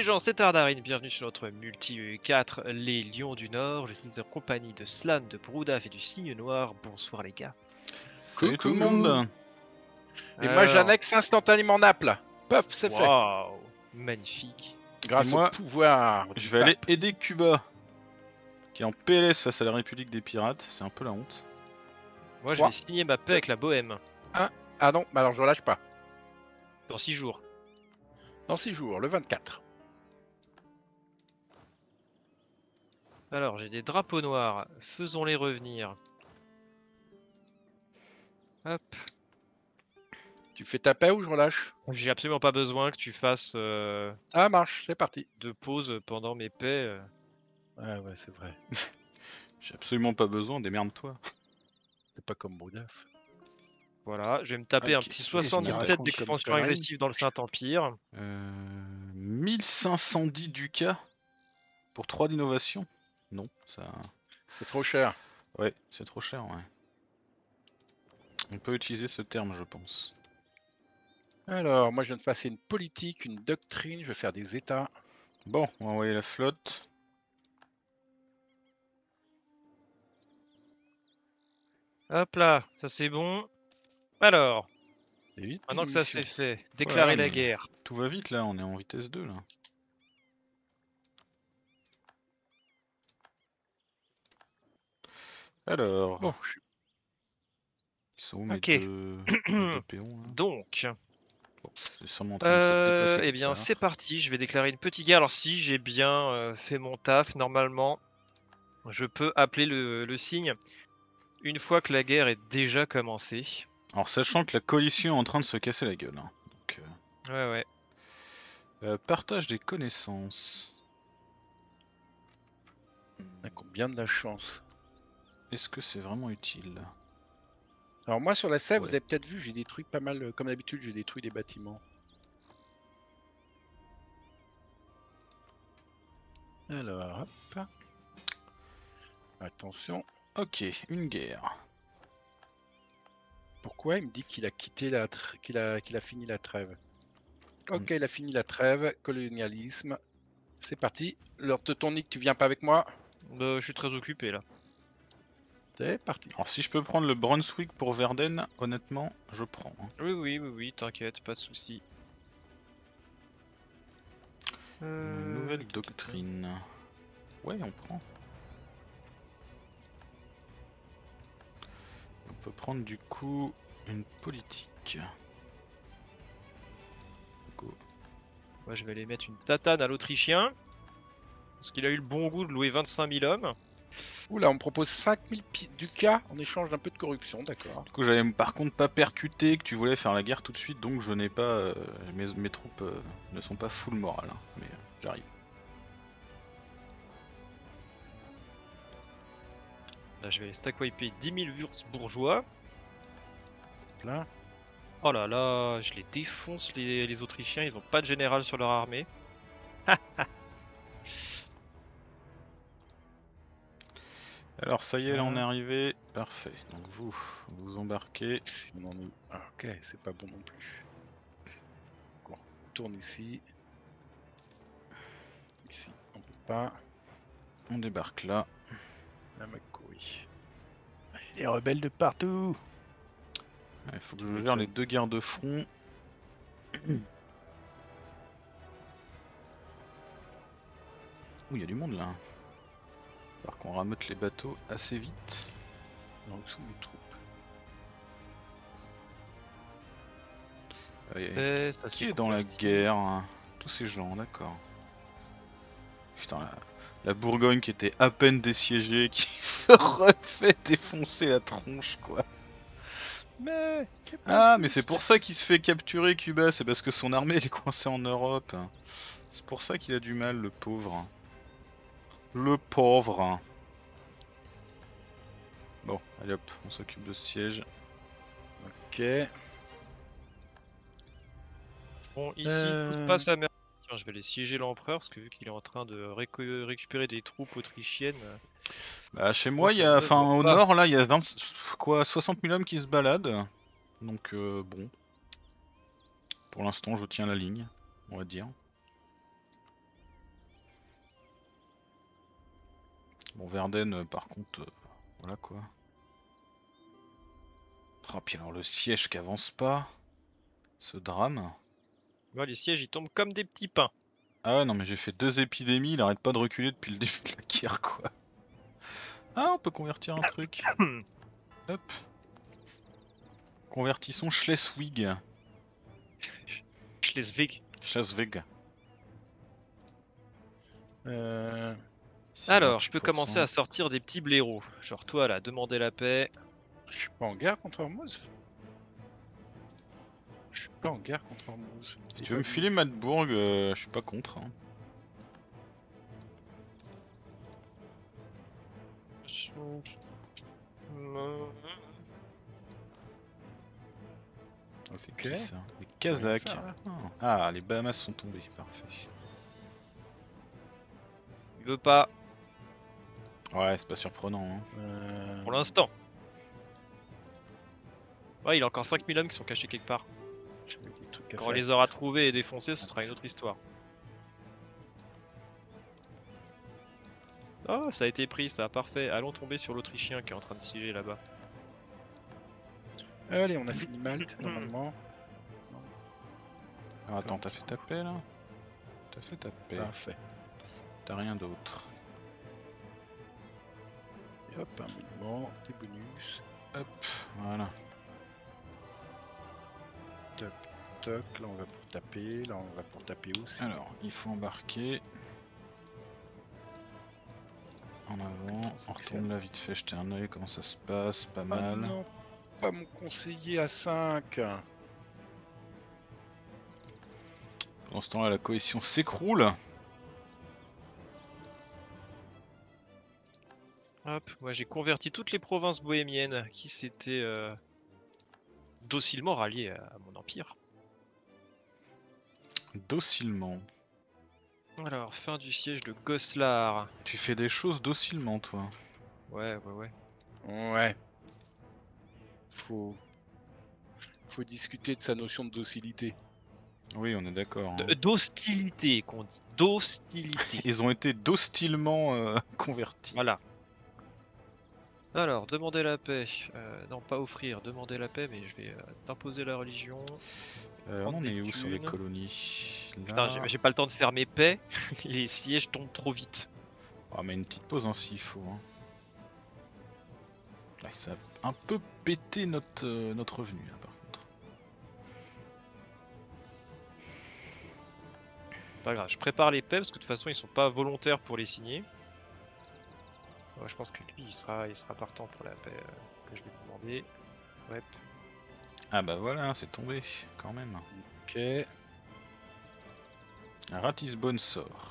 gens, c'est Tardarine, bienvenue sur notre multi-4, les Lions du Nord. Je suis en compagnie de Slan, de Broudaf et du Cygne Noir. Bonsoir les gars. Salut tout le Coucou. monde. Et moi j'annexe instantanément Naples. Paf, c'est fait. Waouh, magnifique. Grâce moi, au pouvoir du Je vais aller pape. aider Cuba, qui est en PLS face à la République des Pirates, c'est un peu la honte. Moi je Trois. vais signer ma paix avec la Bohème. Ah non, bah alors je relâche pas. Dans 6 jours. Dans 6 jours, le 24. Alors j'ai des drapeaux noirs, faisons-les revenir. Hop. Tu fais ta paix ou je relâche? J'ai absolument pas besoin que tu fasses Ah marche, c'est parti. de pause pendant mes paix. Ah ouais, c'est vrai. J'ai absolument pas besoin, démerde-toi. C'est pas comme Broudaf. Voilà, je vais me taper un Ok. petit Qu'est-ce qu'il 77 raconte d'expansion comme agressive dans le Saint-Empire. 1510 ducats pour 3 d'innovation. Non, ça... C'est trop cher. Ouais, c'est trop cher, ouais. On peut utiliser ce terme, je pense. Alors, moi je viens de passer une politique, une doctrine, je vais faire des états. Bon, on va envoyer la flotte. Hop là, ça c'est bon. Alors, Et vite, maintenant que ça munitions. c'est fait, Voilà, déclarer la mais guerre. tout va vite là, on est en vitesse 2 là. Alors, Bon, je suis... ils sont où mes Ok. deux péons là? Donc, Bon, c'est sûrement en train de se déplacer eh quelque bien part. c'est parti, je vais déclarer une petite guerre. Alors si j'ai bien fait mon taf, normalement, je peux appeler le signe une fois que la guerre est déjà commencée. Alors sachant que la coalition est en train de se casser la gueule. Hein. Donc, Ouais, ouais. partage des connaissances. On a combien de la chance? Est-ce que c'est vraiment utile? Alors moi sur la Sèvre, Ouais. vous avez peut-être vu, j'ai détruit pas mal, comme d'habitude, j'ai détruit des bâtiments. Alors, hop. Attention. Ok, une guerre. Pourquoi il me dit qu'il a quitté la qu'il a fini la trêve? Ok, il a fini la trêve, colonialisme. C'est parti. Lord Teutonique, tu viens pas avec moi? Je suis très occupé là. C'est parti. Alors si je peux prendre le Brunswick pour Verden, honnêtement, je prends. Hein. Oui, t'inquiète, pas de souci. Une nouvelle doctrine. Ouais, on prend. On peut prendre du coup une politique. Go. Moi je vais aller mettre une tatane à l'Autrichien. Parce qu'il a eu le bon goût de louer 25 000 hommes. Oula, on me propose 5000 ducats en échange d'un peu de corruption, d'accord. Du coup, j'avais par contre pas percuté que tu voulais faire la guerre tout de suite, donc je n'ai pas. Mes troupes ne sont pas full morale, hein, mais j'arrive. Là je vais stack wiper 10 000 bourgeois. Là. Oh là là, je les défonce les Autrichiens, ils ont pas de général sur leur armée. Alors ça y est, là on est arrivé. Parfait. Donc vous embarquez. Si on en est... Ah, ok, c'est pas bon non plus. Donc on retourne ici. Ici, on peut pas. On débarque là. La McCoy. Les rebelles de partout. Il faut que je gère les 2 guerres de front. Ouh, il y a du monde là. Alors qu'on rameute les bateaux assez vite. Alors, où sont mes troupes? Ça, Qui c'est est dans la converti. guerre hein? Tous ces gens, d'accord. Putain, la Bourgogne qui était à peine désiégée, qui se refait défoncer la tronche quoi. Mais c'est pas Ah, mais c'est juste. pour ça qu'il se fait capturer Cuba, c'est parce que son armée elle est coincée en Europe. C'est pour ça qu'il a du mal, le pauvre. Le pauvre. Bon, allez hop, on s'occupe de ce siège. Ok. Bon, ici, tout se passe à merveille. Tiens, je vais aller siéger l'empereur, parce que vu qu'il est en train de récupérer des troupes autrichiennes... Bah, chez moi, il y ça a, ne enfin, va au pas. nord, là, il y a 60 000 hommes qui se baladent. Donc, bon. Pour l'instant, je tiens la ligne, on va dire. Bon, Verden, par contre, voilà quoi. Oh, puis alors le siège qui avance pas. Ce drame. Moi, les sièges, ils tombent comme des petits pains. Ah ouais, non, mais j'ai fait 2 épidémies, il arrête pas de reculer depuis le début de la guerre, quoi. Ah, on peut convertir un truc. Hop. Convertissons Schleswig. Schleswig. Schleswig. Ici, Alors, je peux 28%. commencer à sortir des petits blaireaux. Genre toi, là, demander la paix. Je suis pas en guerre contre Hormuz. Je suis pas en guerre contre Hormuz. Si tu veux me filer Madbourg, je suis pas contre. Hein. Oh, c'est qui ça? Les Kazakhs. faire, là. Ah, les Bahamas sont tombés, parfait. Il veut pas, Ouais, c'est pas surprenant. Hein. pour l'instant. Ouais, il a encore 5000 hommes qui sont cachés quelque part. J'avais des trucs à Quand on faire. les aura trouvés et défoncés, ce sera une autre histoire. Oh, ça a été pris, ça, parfait. Allons tomber sur l'Autrichien qui est en train de siéger là-bas. Allez, on a fini Malte, normalement. Ah, attends, t'as fait ta paix là? T'as fait ta paix. Parfait. T'as rien d'autre. Et hop, un monument, des bonus. Hop, voilà. Toc, toc. Là, on va pour taper. Là, on va pour taper aussi. Alors, il faut embarquer. En avant, on retourne là vite fait, jeter un oeil comment ça se passe, pas Ah mal. non, pas mon conseiller à 5. Pendant ce temps-là, la coalition s'écroule. Hop, moi j'ai converti toutes les provinces bohémiennes qui s'étaient docilement ralliées à mon empire. Docilement. Alors, fin du siège de Goslar. Tu fais des choses docilement, toi. Ouais, ouais, ouais. Ouais. Faut discuter de sa notion de docilité. Oui, on est d'accord. Hein. D'hostilité, qu'on dit. D'hostilité. Ils ont été docilement convertis. Voilà. Alors, demander la paix. Non, pas offrir, demander la paix, mais je vais t'imposer la religion. On prendre en des est où sur les thunes. colonies Putain, là... j'ai pas le temps de faire mes paix. Les sièges tombent trop vite. Ah, mais une petite pause hein, s'il faut. Hein. Là, ça a un peu pété notre revenu, là, par contre. Pas grave, je prépare les paix parce que de toute façon ils sont pas volontaires pour les signer. Ouais, je pense que lui il sera partant pour la paix que je vais lui demander. Ouais. Ah bah voilà, c'est tombé, quand même. Ok. Ratisbonne sort.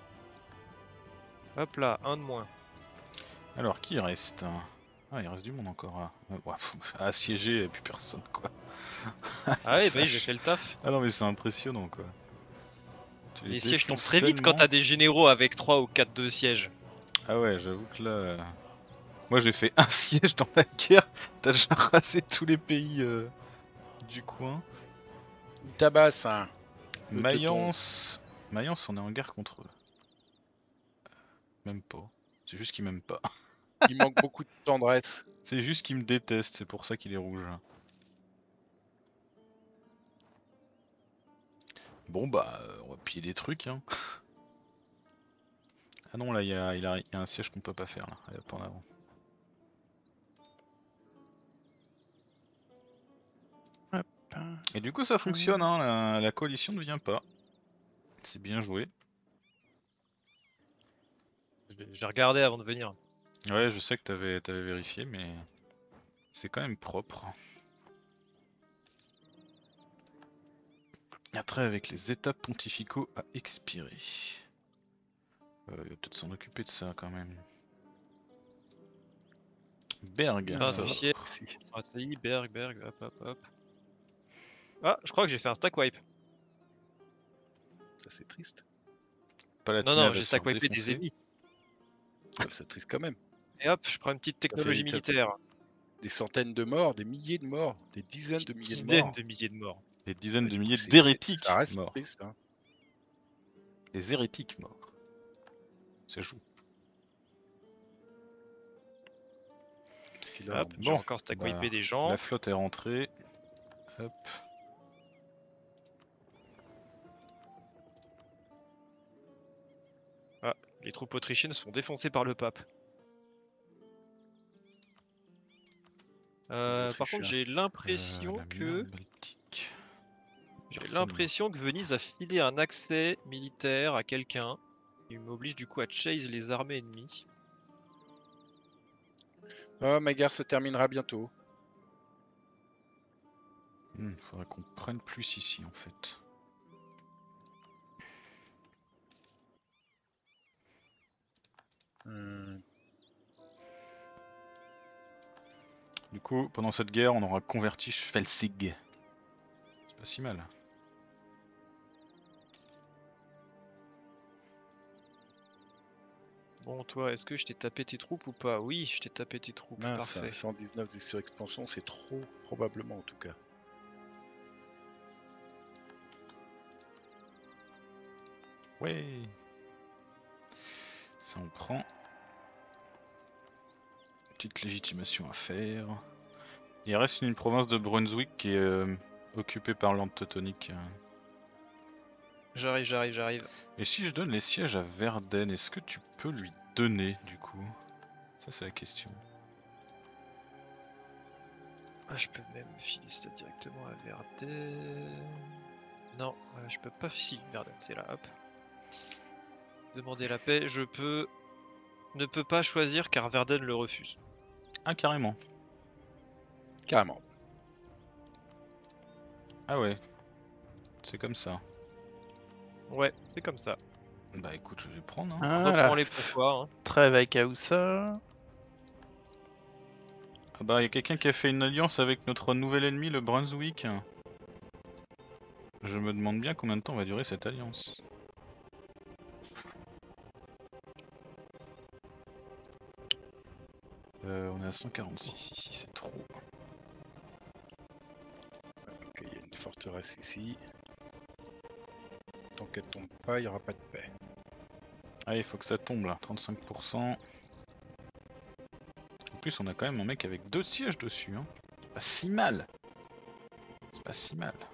Hop là, un de moins. Alors, qui reste? Ah, il reste du monde encore. À assiéger, plus personne, quoi. Ah ouais, bah oui, j'ai fait le taf. Ah non, mais c'est impressionnant, quoi. Tu Les sièges tombent défonces très vite quand tellement. t'as des généraux avec 3 ou 4 de sièges. Ah ouais, j'avoue que là... Moi, j'ai fait un siège dans la guerre. T'as déjà rasé tous les pays du coin. Il tabasse, hein. Le Mayence... Mayence, on est en guerre contre eux. Même pas. C'est juste qu'ils m'aiment pas. Il manque beaucoup de tendresse. C'est juste qu'ils me détestent, c'est pour ça qu'il est rouge. Bon bah, on va piller des trucs, hein. Ah non, là, il y a un siège qu'on peut pas faire, là. Allez, hop, en avant. Et du coup, ça fonctionne, hein. La coalition ne vient pas. C'est bien joué. J'ai regardé avant de venir. Ouais, je sais que t'avais vérifié, mais c'est quand même propre. La trêve avec les états pontificaux a expiré. Il va peut-être s'en occuper de ça quand même. Berg, Ah, ça du va. siège. Stratégie, Berg, hop, hop, hop. Ah, je crois que j'ai fait un stack wipe. Ça, c'est triste. Palatinat Non, va j'ai se stack faire wipé des défoncer. ennemis. C'est triste quand même. Et hop, je prends une petite technologie ça fait- militaire. Des centaines de morts, des milliers de morts, des dizaines de milliers de Dizaines morts. de milliers de morts. Des dizaines Ouais, de du coup, milliers c'est- d'hérétiques Ça reste morts. triste, hein. Des hérétiques morts. Ça joue. qu'il a. Hop, j'ai Bon, encore stack bah, wipé des gens. La flotte est rentrée. Hop. Les troupes autrichiennes se font défoncer par le pape. Par contre, j'ai l'impression La que... mer Baltique. J'ai Personne. l'impression que Venise a filé un accès militaire à quelqu'un. Il m'oblige du coup à chase les armées ennemies. Oh, ma guerre se terminera bientôt. Faudrait qu'on prenne plus ici en fait. Du coup, pendant cette guerre, on aura converti Schwelzig. C'est pas si mal. Bon, toi, est-ce que je t'ai tapé tes troupes ou pas? Oui, je t'ai tapé tes troupes, Mince, parfait. 119 de surexpansion, c'est trop, probablement en tout cas. Ouais. Ça on prend. Petite légitimation à faire. Il reste une province de Brunswick qui est occupée par l'Ordre teutonique. J'arrive. Et si je donne les sièges à Verden, est-ce que tu peux lui donner du coup? Ça c'est la question. Ah, je peux même filer ça directement à Verden. Non, je peux pas filer Verden, c'est là, hop. Demander la paix, ne peux pas choisir car Verden le refuse. Ah carrément. Carrément. Ah ouais. C'est comme ça. Ouais, c'est comme ça. Bah écoute, je vais prendre. Hein. Voilà. Reprends les pourquoi. Hein. Trêve avec Aoussa. Ah bah y a quelqu'un qui a fait une alliance avec notre nouvel ennemi, le Brunswick. Je me demande bien combien de temps va durer cette alliance. On est à 146 ici, c'est trop. Ok, il y a une forteresse ici. Tant qu'elle tombe pas, il n'y aura pas de paix. Ah, il faut que ça tombe là, 35%. En plus, on a quand même un mec avec 2 sièges dessus. Hein. C'est pas si mal. C'est pas si mal.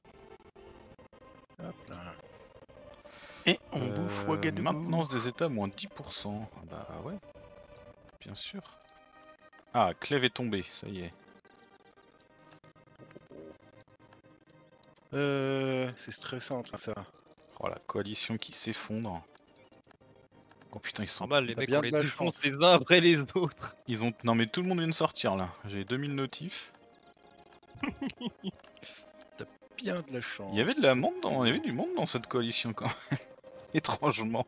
Hop là. Et on bouffe Ouagadougou. Maintenance des états, moins 10%. Ah bah ouais. Bien sûr. Ah, Clèves est tombé, ça y est. C'est stressant tout ça. Oh la coalition qui s'effondre. Oh putain, ils sont... Normal, les T'as mecs bien on de les la défonce chance. les uns après les autres. Ils ont... Non mais tout le monde vient de sortir là. J'ai 2000 notifs. Bien de la chance. Il y avait de la monde dans... Il y avait du monde dans cette coalition quand même. Étrangement.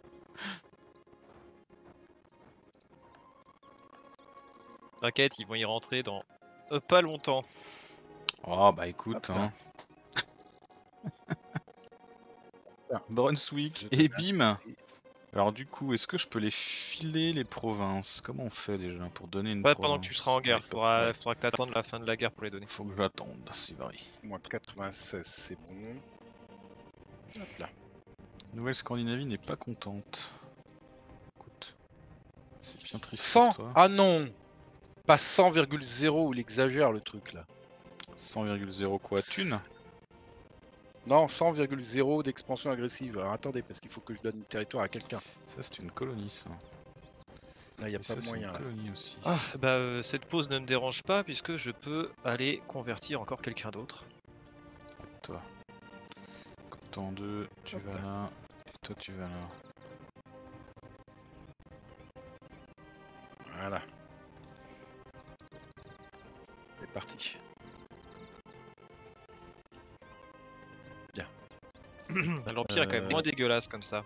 T'inquiète, ils vont y rentrer dans pas longtemps. Oh bah écoute, Hop là. hein. Ça. Brunswick Je et te bim. remercie. Alors du coup, est-ce que je peux les filer les provinces? Comment on fait déjà pour donner une Pas province? pendant que tu seras en guerre, Ouais, ouais. faudra que t'attendes la fin de la guerre pour les donner. Faut que j'attende, c'est vrai. Moins 96, c'est bon. Hop là. Nouvelle-Scandinavie n'est pas contente. Écoute, c'est bien triste 100 pour toi. Ah non. Pas 100,0, il exagère le truc là. 100,0 quoi? Thune? Non, 100,0 d'expansion agressive. Alors attendez, parce qu'il faut que je donne du territoire à quelqu'un. Ça c'est une colonie ça. Là, il n'y a Et pas ça c'est moyen une là. colonie aussi. Ah, bah cette pause ne me dérange pas puisque je peux aller convertir encore quelqu'un d'autre. Toi. Temps 2, tu Hop vas là. là. Et toi tu vas là. Voilà. C'est parti. L'Empire est quand même moins dégueulasse comme ça.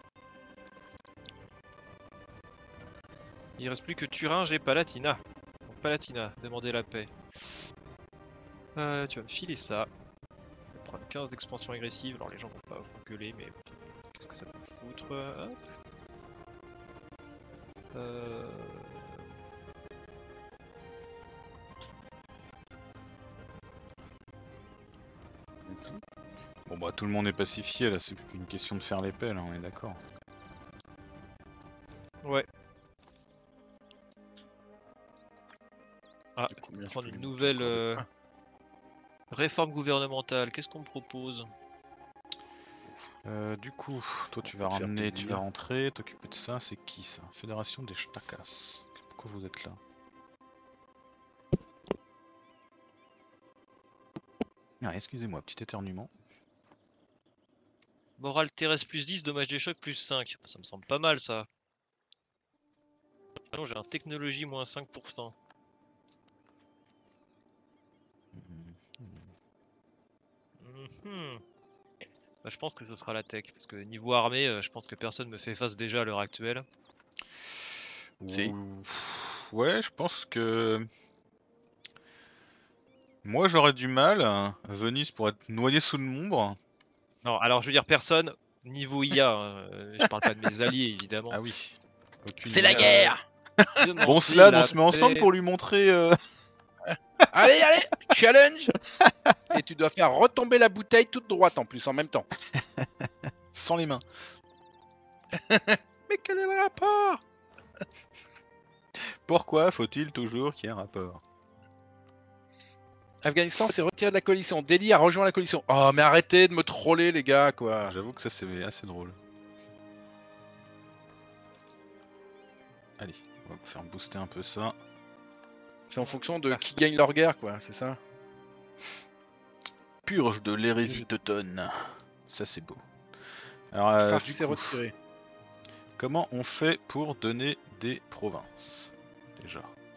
Il reste plus que Thuringe et Palatina. Donc Palatina, demandez la paix. Tu vas me filer ça. Je vais prendre 15 d'expansion agressive. Alors les gens vont pas vous gueuler, mais qu'est-ce que ça peut foutre? Hop. Bon bah tout le monde est pacifié là, c'est plus qu'une question de faire les paix là, on est d'accord. Ouais. Ah, De combien je prendre peux une lui monter nouvelle encore de un. réforme gouvernementale. Qu'est-ce qu'on me propose? Du coup, toi On tu peut vas te faire ramener, tu vas plaisir. rentrer, t'occuper de ça, c'est qui ça? Fédération des Shtakas. Pourquoi vous êtes là? Ah, excusez-moi, petit éternuement. Morale terrestre plus 10, dommage des chocs plus 5. Ça me semble pas mal ça. Ah non, j'ai un technologie moins 5%. Mhm. Bah, je pense que ce sera la tech, parce que niveau armée, je pense que personne me fait face déjà à l'heure actuelle. Si. Ouais, je pense que moi j'aurais du mal. Venise pour être noyé sous le nombre. Non, alors je veux dire personne, niveau IA, hein, je parle pas de mes alliés évidemment. Ah oui. Aucune C'est la IA. guerre. Bon, Demander Slade, on la se met ensemble paix. pour lui montrer. Allez, allez, challenge. Et tu dois faire retomber la bouteille toute droite en plus, en même temps. Sans les mains. Mais quel est le rapport? Pourquoi faut-il toujours qu'il y ait un rapport? Afghanistan s'est retiré de la coalition. Delhi a rejoint la coalition. Oh, mais arrêtez de me troller, les gars, quoi. J'avoue que ça c'est assez drôle. Allez, on va faire booster un peu ça. C'est en fonction de qui gagne leur guerre, quoi, c'est ça? Purge de l'hérésie teutonne. Ça c'est beau. Alors Farce du s'est coup, retiré. comment on fait pour donner des provinces? Déjà.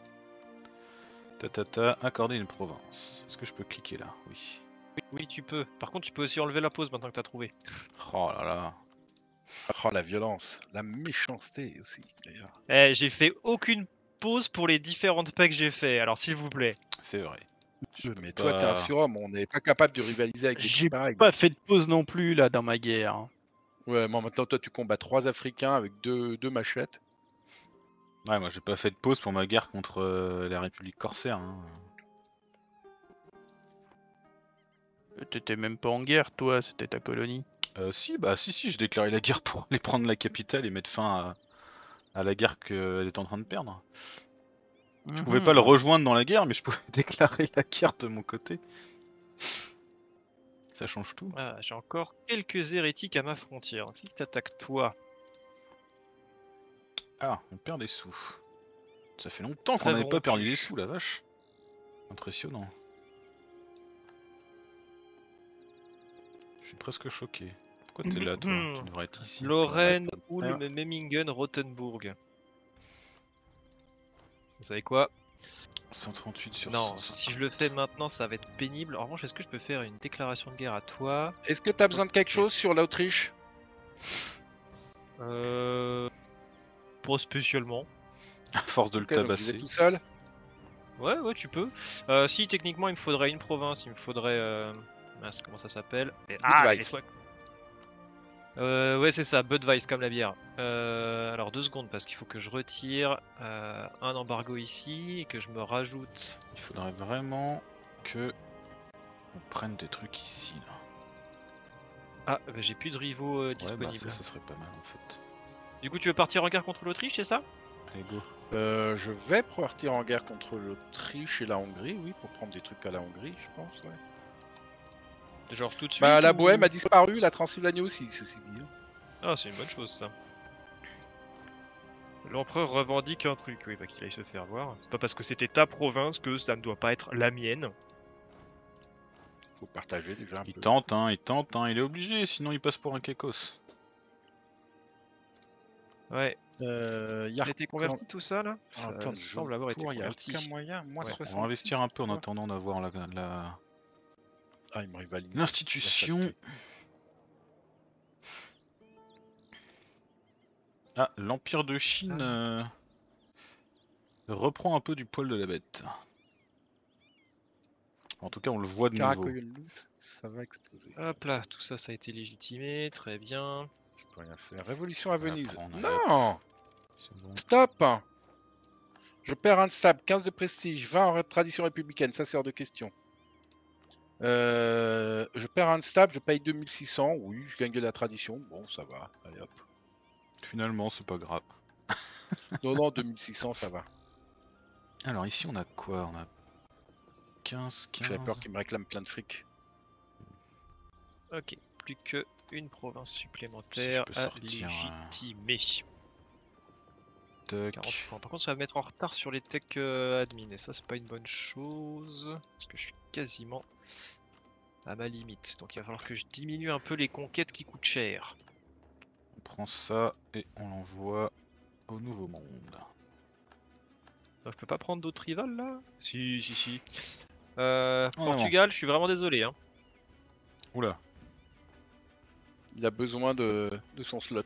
Accorder une province. Est-ce que je peux cliquer là? Oui. Oui, tu peux. Par contre, tu peux aussi enlever la pause maintenant que t'as trouvé. Oh là là. Oh, la violence, la méchanceté aussi, d'ailleurs. Eh, j'ai fait aucune pause pour les différentes packs que j'ai fait, alors s'il vous plaît. C'est vrai. Je peux Mais toi, t'es un pas- surhomme, on n'est pas capable de rivaliser avec des J'ai trucs pareils. pas fait de pause non plus là dans ma guerre. Ouais, mais en même temps, toi, tu combats 3 Africains avec deux machettes. Ouais, moi j'ai pas fait de pause pour ma guerre contre la République corsaire. Hein. T'étais même pas en guerre, toi, c'était ta colonie. Si, bah si, j'ai déclaré la guerre pour aller prendre la capitale et mettre fin à la guerre qu'elle est en train de perdre. Je pouvais pas le rejoindre dans la guerre, mais je pouvais déclarer la guerre de mon côté. Ça change tout. Ah, j'ai encore quelques hérétiques à ma frontière. Si t'attaques toi, Ah, on perd des sous. Ça fait longtemps qu'on Trêve n'avait pas perdu rompue. des sous, la vache. Impressionnant. Je suis presque choqué. Pourquoi t'es là, toi? Tu devrais être ici. Lorraine, Ouais. Ulm, Memmingen, Rothenburg. Vous savez quoi? 138 sur Non, 150. si je le fais maintenant, ça va être pénible. En revanche, est-ce que je peux faire une déclaration de guerre à toi? Est-ce que t'as besoin de quelque chose sur l'Autriche? Pas spécialement. À force de Ok, le donc j'y vais tabasser. tout seul. Ouais, ouais, tu peux. Si, techniquement, il me faudrait une province. Il me faudrait... mince, comment ça s'appelle? Ah, Budweiss. les soins. Ouais, c'est ça, Budweiss comme la bière. Alors 2 secondes parce qu'il faut que je retire un embargo ici et que je me rajoute. Il faudrait vraiment que on prenne des trucs ici, là. Ah, bah, j'ai plus de rivaux Ouais, bah disponibles. ça serait pas mal en fait. Du coup, tu veux partir en guerre contre l'Autriche, c'est ça? Allez, go. Je vais partir en guerre contre l'Autriche et la Hongrie, oui, pour prendre des trucs à la Hongrie, je pense, ouais. Genre tout de suite Bah, la ou- Bohème a disparu, la Transylvanie aussi, ceci dit. Ah, c'est une bonne chose ça. L'empereur revendique un truc, oui, bah qu'il aille se faire voir. C'est pas parce que c'était ta province que ça ne doit pas être la mienne. Faut partager déjà un Il peu. tente, il est obligé, sinon il passe pour un Kekos. Ouais. Y a Ça a été converti tout ça là? Ah, Ça attends, semble avoir été il y a converti. aucun moyen. Moi, Ouais. 66, On va investir un peu en quoi. attendant d'avoir Ah, il me rivalise. l'institution. La saleté. Ah, l'Empire de Chine reprend un peu du poil de la bête. En tout cas, on le voit de nouveau. Caracoyunlu, ça va exploser. Hop là, tout ça, ça a été légitimé, très bien. Je peux rien faire. Révolution à On va Venise. prendre, Non, C'est bon. stop. Je perds un de sable, 15 de prestige, 20 en tradition républicaine, ça c'est hors de question. Je perds un de stable, je paye 2600, oui, je gagne de la tradition, bon ça va, allez hop. Finalement, c'est pas grave. Non, non, 2600 ça va. Alors ici, on a quoi? On a 15, J'avais 15. peur qu'il me réclame plein de fric. Ok, plus que une province supplémentaire peux à sortir, légitimer. Toc. 40 points. Par contre, ça va me mettre en retard sur les tech admin et ça, c'est pas une bonne chose parce que je suis quasiment à ma limite. Donc, il va falloir que je diminue un peu les conquêtes qui coûtent cher. On prend ça et on l'envoie au Nouveau Monde. Je peux pas prendre d'autres rivales là? Si, si, si. En Portugal, je suis vraiment désolé. Hein. Oula. Il a besoin de son slot.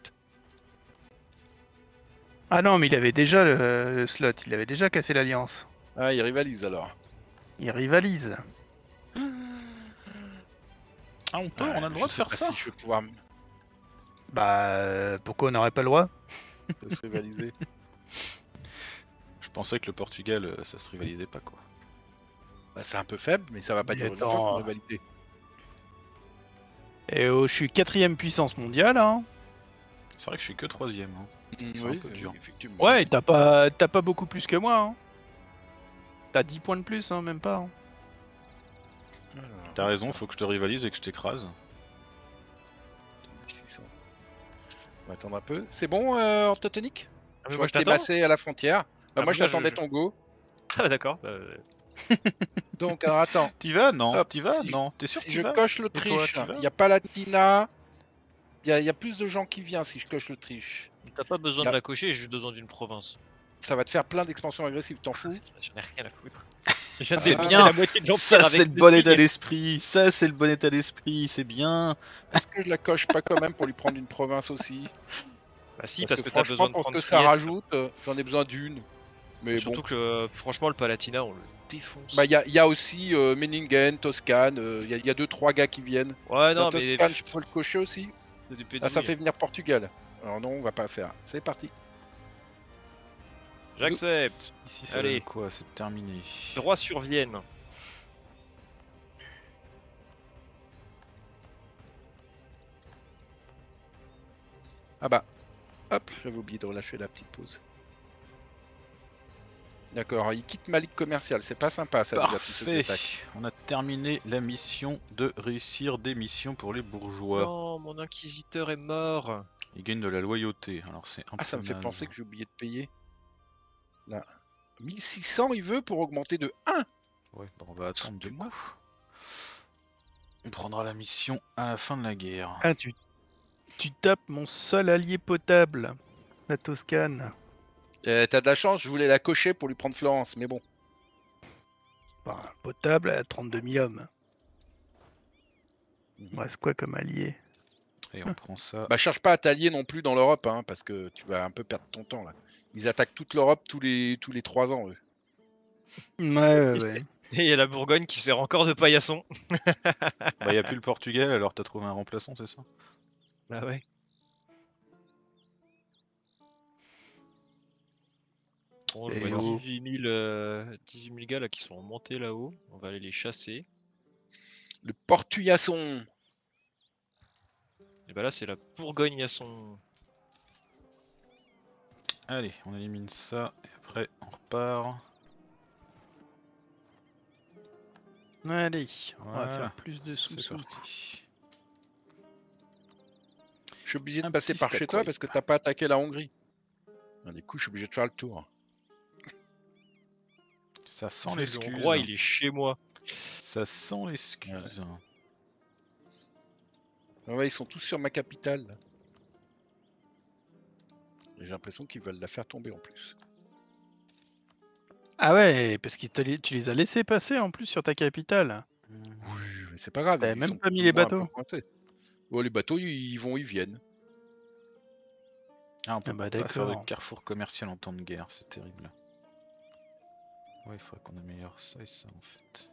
Ah non, mais il avait déjà le slot, il avait déjà cassé l'alliance. Ah, il rivalise alors. Il rivalise. Ah, on peut, on a le droit de Je sais faire pas ça. si je vais pouvoir Bah, pourquoi on n'aurait pas le droit? se rivaliser. Je pensais que le Portugal, ça se rivalisait pas quoi. Bah, c'est un peu faible, mais ça va pas Mais durer longtemps attends. pour rivalité. Et je suis 4ème puissance mondiale, hein. C'est vrai que je suis que 3ème. Hein. C'est un peu dur. effectivement. Ouais, t'as pas beaucoup plus que moi, hein. T'as 10 points de plus, hein, même pas. Hein. Alors, T'as raison, faut que je te rivalise et que je t'écrase. 600. On va attendre un peu. C'est bon, orthotonique? Ah, mais Je moi, vois je que t'es t'attends. massé à la frontière. Bah, Ah, moi, mais moi, j'attendais je- ton go. Ah, d'accord. Donc, alors attends. T'y vas? Non. Hop, T'y vas? si je- Non. T'es sûr que Si t'y je vas? coche Et toi, l'Autriche, tu vas il n'y a pas Latina. Il y a plus de gens qui viennent si je coche l'Autriche. T'as pas besoin Là. de la cocher, j'ai juste besoin d'une province. Ça va te faire plein d'expansions agressives, t'en fous? J'en ai rien à foutre. Je viens de C'est dépenser bien. la moitié de l'empire Ça, avec c'est le le bon SMIC. état d'esprit. Ça, c'est le bon état d'esprit. C'est bien. Est-ce que je la coche pas quand même pour lui prendre une province aussi? Bah si, Parce parce que que t'as franchement, besoin de pour ce prendre que ça Trieste. rajoute, j'en ai besoin d'une. Mais bon. Surtout que franchement, le Palatinat, on le défonce. Bah, il y a aussi Meningen, Toscane, il y a 2-3 gars qui viennent. Ouais, Tiens, non, mais. Toscane, je peux le cocher aussi. C'est des Ah, ça pédouilles. fait venir Portugal. Alors non, on va pas le faire. C'est parti. J'accepte. Ici, ça Allez. donne quoi? C'est terminé. Droit sur Vienne. Ah bah, hop, j'avais oublié de relâcher la petite pause. D'accord, il quitte ma ligue commerciale, c'est pas sympa ça déjà tous ceux qui Parfait. attaquent. On a terminé la mission de réussir des missions pour les bourgeois. Non, mon inquisiteur est mort. Ils gagnent de la loyauté. Alors c'est un Ah, ça peu me fait naze. penser que j'ai oublié de payer. Là. 1600 il veut pour augmenter de 1. Ouais, bah on va attendre du coup. On prendra la mission à la fin de la guerre. Ah, tu tapes mon seul allié potable, la Toscane. T'as de la chance, je voulais la cocher pour lui prendre Florence, mais bon. Enfin, potable à 32 000 hommes. Mhm. Il me reste quoi comme allié? Et on prend ça. Bah cherche pas à t'allier non plus dans l'Europe, hein, parce que tu vas un peu perdre ton temps là. Ils attaquent toute l'Europe tous les 3 ans eux. Ouais. Et il y a la Bourgogne qui sert encore de paillasson. Bah y a plus le Portugal, alors t'as trouvé un remplaçant, c'est ça? Bah ouais. Bon, je Et vois où 18 000 gars là qui sont montés là-haut. On va aller les chasser. Le Portugasson. Et bah là, c'est la Bourgogne à son. Allez, on élimine ça et après on repart. Allez, on va Voilà, faire plus de c'est sous. parti. Je suis obligé de Un passer petit par chez toi stack parce que wipe. t'as pas attaqué la Hongrie. Ah, du coup, je suis obligé de faire le tour. Ça sent Le l'excuse. Hongrois, il est chez moi. Ça sent l'excuse. Ah ouais, ils sont tous sur ma capitale. Là. Et j'ai l'impression qu'ils veulent la faire tomber en plus. Ah ouais, parce que tu les as laissés passer en plus sur ta capitale. Oui, mais c'est pas grave. T'avais Ils même sont pas mis plus les ou moins un peu bateaux. coincés. Oh, les bateaux, ils vont, ils viennent. Ah, on peut Ah bah pas faire de d'accord. carrefour commercial en temps de guerre, c'est terrible. Ouais, il faudrait qu'on améliore ça et ça en fait.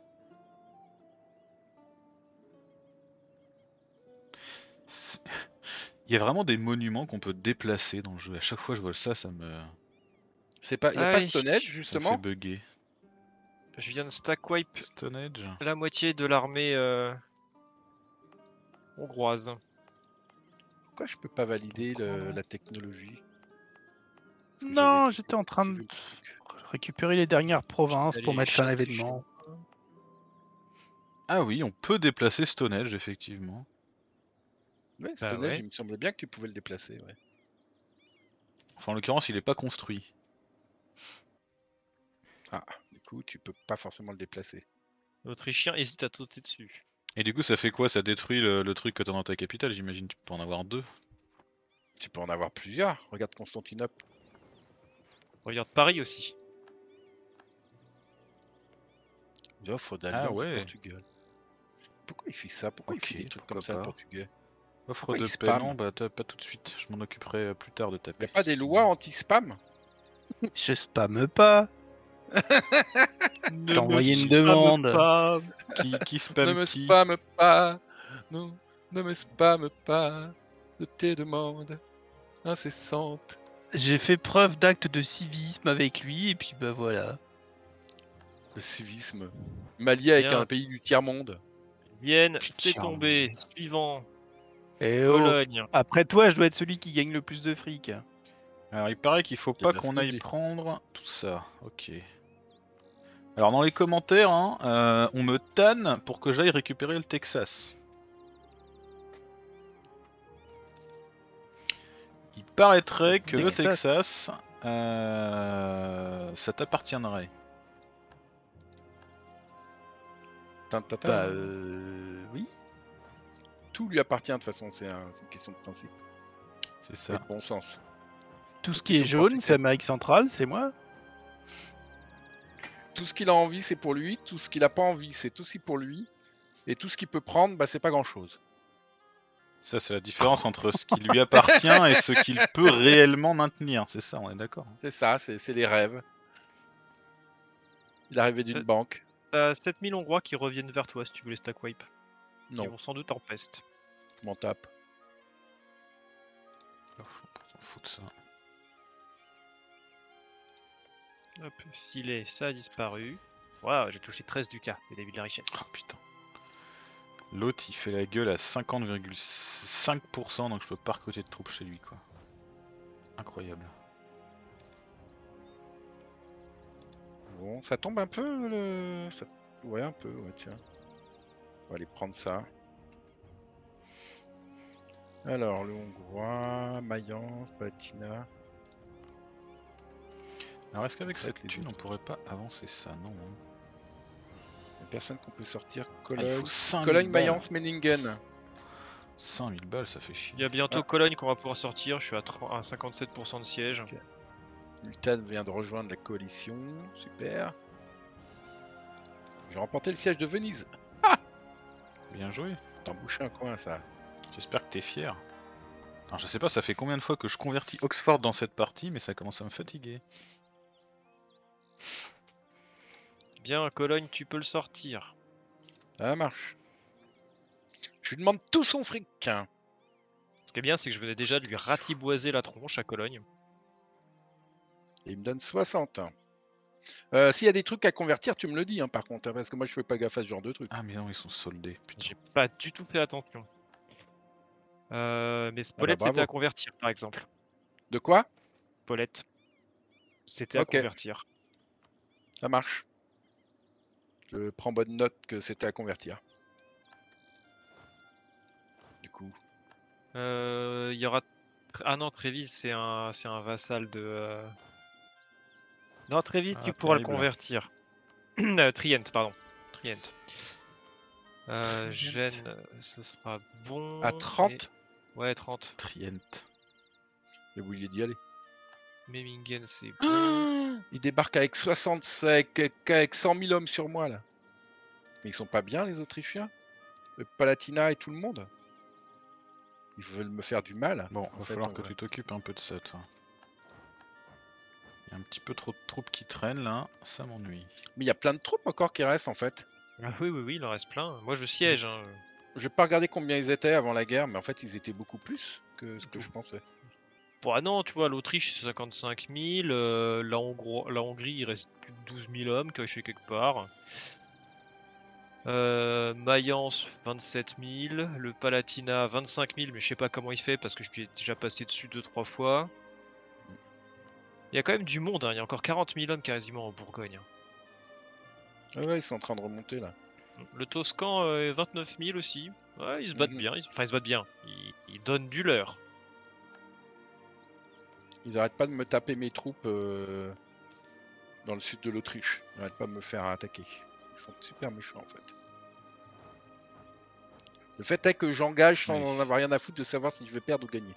Il y a vraiment des monuments qu'on peut déplacer dans le jeu. À chaque fois que je vois ça, ça me C'est pas, y a pas Allez. Stonehenge ça me fait justement. bugger. Je viens de stack wipe Stonehenge. la moitié de l'armée hongroise. Pourquoi je peux pas valider Pourquoi la technologie? Parce que Non, j'avais j'étais en train de cultivé le truc. récupérer les dernières Je vais provinces aller pour les mettre un chasser événement. chez moi. Ah oui, on peut déplacer Stonehenge, effectivement. Ouais, Bah Stonehenge, ouais. il me semblait bien que tu pouvais le déplacer. Ouais. Enfin, en l'occurrence, il est pas construit. Ah, du coup, tu peux pas forcément le déplacer. L'Autrichien hésite à sauter dessus. Et du coup, ça fait quoi? Ça détruit le truc que t'as dans ta capitale, j'imagine. Tu peux en avoir deux. Tu peux en avoir plusieurs. Regarde Constantinople. Regarde Paris aussi. Il offre Ah d'alliance du ouais, Portugal. Pourquoi il fait ça? Pourquoi il fait ok, des trucs comme pourquoi ça, le pas. Portugais? Offre Pourquoi il de paix, non, spam? bah pas tout de suite. Je m'en occuperai plus tard de ta Il n'y paix. a pas des lois anti-spam? Je spamme pas. Ne T'as me envoyé une spamme demande. pas. Qui Ne spam me qui? spamme pas. Non, ne me spamme pas de tes demandes incessantes. J'ai fait preuve d'acte de civisme avec lui et puis bah voilà. Le civisme. M'allier avec Bien. un pays du tiers-monde. Vienne, c'est Putain. tombé. Suivant. Eh oh. Cologne. Après toi, je dois être celui qui gagne le plus de fric. Alors, il paraît qu'il faut C'est pas bien ce qu'on que je aille dis. prendre tout ça. Ok. Alors, dans les commentaires, hein, on me tanne pour que j'aille récupérer le Texas. Il paraîtrait que le Texas. Texas, ça t'appartiendrait. Tintin. Bah oui. Tout lui appartient de toute façon, c'est une question de principe. C'est Et ça. de bon sens. Tout ce C'est qui est plutôt jaune, portugais. c'est Amérique centrale, c'est moi. Tout ce qu'il a envie, c'est pour lui. Tout ce qu'il a pas envie, c'est aussi pour lui. Et tout ce qu'il peut prendre, bah, c'est pas grand-chose. Ça, c'est la différence entre ce qui lui appartient et ce qu'il peut réellement maintenir. C'est ça, on est d'accord. C'est ça, c'est les rêves. Il est arrivé d'une banque. T'as 7000 Hongrois qui reviennent vers toi si tu veux les stack wipe. Qui Non, vont sans doute en peste. je m'en tape. On s'en fout de ça. Hop, Silé, ça a disparu. Waouh, j'ai touché 13 du cas, il a vu de la richesse. Oh putain. L'autre il fait la gueule à 50,5%, donc je peux pas recruter de troupes chez lui quoi. Incroyable. Bon, ça tombe un peu le... Ouais, un peu, ouais, tiens. On va aller prendre ça. Alors, le Hongrois, Mayence, Palatina. Alors est-ce qu'avec En fait, cette les thune on autres. pourrait pas avancer ça? Non. Hein. Il y a personne qu'on peut sortir. Ah, il Cologne, faut 5000 Cologne, balles. Mayence, Menningen. 5000 balles ça fait chier. Il y a bientôt Ah. Cologne qu'on va pouvoir sortir, je suis à 57% de siège. Ok. Multan vient de rejoindre la coalition. Super. J'ai remporté le siège de Venise. Bien joué. T'en bouché un coin, ça. J'espère que t'es fier. Alors je sais pas ça fait combien de fois que je convertis Oxford dans cette partie mais ça commence à me fatiguer. Bien, Cologne, tu peux le sortir. Ça marche. Je lui demande tout son fric. Ce qui est bien, c'est que je venais déjà de lui ratiboiser la tronche à Cologne. Et il me donne 60. S'il y a des trucs à convertir, tu me le dis, hein, par contre, hein, parce que moi je fais pas gaffe à ce genre de trucs. Ah mais non ils sont soldés, putain. J'ai pas du tout fait attention. Mais Spolette, c'était bravo. à convertir, par exemple. De quoi? Spolette. C'était à Ok. convertir. Ça marche. Je prends bonne note que c'était à convertir. Du coup. Il y aura... Ah non, Trévise, c'est un vassal de... Non, Trévise, Ah, tu pourras le terrible. convertir. Trient, pardon. Trient. Gênes, ce sera bon. À 30, Ouais, 30. Trient. j'ai oublié d'y aller. Memmingen, c'est bon. Ah, il débarque avec 65, avec 100 000 hommes sur moi, là. Mais ils sont pas bien, les Autrichiens? Le Palatina et tout le monde? Ils veulent me faire du mal. Bon, En va fait, falloir on que va- tu t'occupes un peu de ça toi. Il y a un petit peu trop de troupes qui traînent là, ça m'ennuie. Mais il y a plein de troupes encore qui restent, en fait. Ah oui, oui, oui, il en reste plein. Moi, je siège. Hein. Je vais pas regarder combien ils étaient avant la guerre, mais en fait, ils étaient beaucoup plus que ce que je pensais. Bon, ah non, tu vois, l'Autriche, c'est 55 000. La Hongrie, il reste plus de 12 000 hommes cachés quelque part. Mayence, 27 000. Le Palatina, 25 000, mais je sais pas comment il fait parce que je lui ai déjà passé dessus 2-3 fois. Il y a quand même du monde, hein. Il y a encore 40 000 hommes quasiment en Bourgogne. Hein. Ah ouais, ils sont en train de remonter, là. Le Toscan, 29 000 aussi. Ouais, ils se battent Mhm. bien. Enfin, ils se battent bien. Ils donnent du leur. Ils arrêtent pas de me taper mes troupes dans le sud de l'Autriche. Ils arrêtent pas de me faire attaquer. Ils sont super méchants en fait. Le fait est que j'engage sans Allez. en avoir rien à foutre de savoir si je vais perdre ou gagner.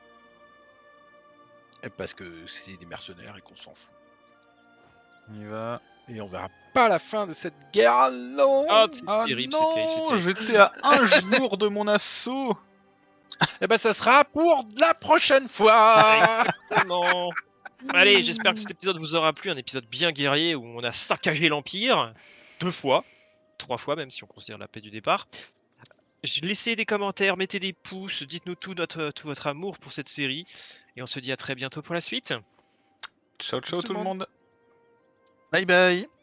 Et parce que c'est des mercenaires et qu'on s'en fout. On y va. Et on verra pas la fin de cette guerre longue. Ah, c'est Ah terrible, non, c'est terrible, c'est terrible. j'étais à un jour de mon assaut. Et ben ça sera pour la prochaine fois. Exactement. Allez, j'espère que cet épisode vous aura plu. Un épisode bien guerrier où on a saccagé l'Empire. 2 fois. 3 fois même si on considère la paix du départ. Laissez des commentaires, mettez des pouces, dites-nous tout votre amour pour cette série. Et on se dit à très bientôt pour la suite. Ciao ciao Bisous, tout le monde. Bye bye.